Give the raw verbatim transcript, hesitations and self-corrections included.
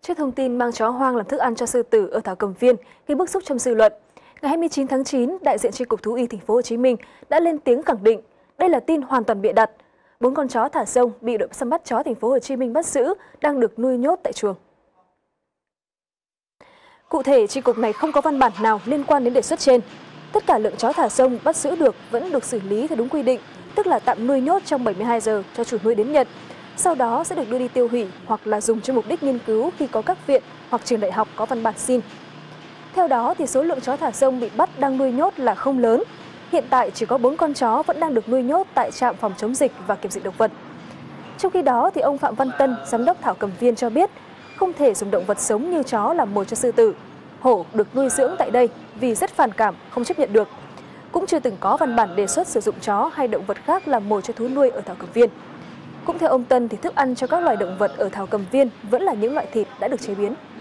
Trước thông tin mang chó hoang làm thức ăn cho sư tử ở Thảo Cầm Viên gây bức xúc trong dư luận, ngày hai mươi chín tháng chín, đại diện chi cục Thú y Thành phố Hồ Chí Minh đã lên tiếng khẳng định đây là tin hoàn toàn bịa đặt. Bốn con chó thả rông bị đội săn bắt chó Thành phố Hồ Chí Minh bắt giữ đang được nuôi nhốt tại chuồng. Cụ thể, chi cục này không có văn bản nào liên quan đến đề xuất trên. Tất cả lượng chó thả rông bắt giữ được vẫn được xử lý theo đúng quy định, tức là tạm nuôi nhốt trong bảy mươi hai giờ cho chủ nuôi đến nhận. Sau đó sẽ được đưa đi tiêu hủy hoặc là dùng cho mục đích nghiên cứu khi có các viện hoặc trường đại học có văn bản xin. Theo đó, thì số lượng chó thả rông bị bắt đang nuôi nhốt là không lớn. Hiện tại chỉ có bốn con chó vẫn đang được nuôi nhốt tại trạm phòng chống dịch và kiểm dịch động vật. Trong khi đó, thì ông Phạm Văn Tân, giám đốc Thảo Cầm Viên cho biết không thể dùng động vật sống như chó làm mồi cho sư tử. Hổ được nuôi dưỡng tại đây vì rất phản cảm, không chấp nhận được. Cũng chưa từng có văn bản đề xuất sử dụng chó hay động vật khác làm mồi cho thú nuôi ở Thảo Cầm Viên. Cũng theo ông Tân, thì thức ăn cho các loài động vật ở Thảo Cầm Viên vẫn là những loại thịt đã được chế biến.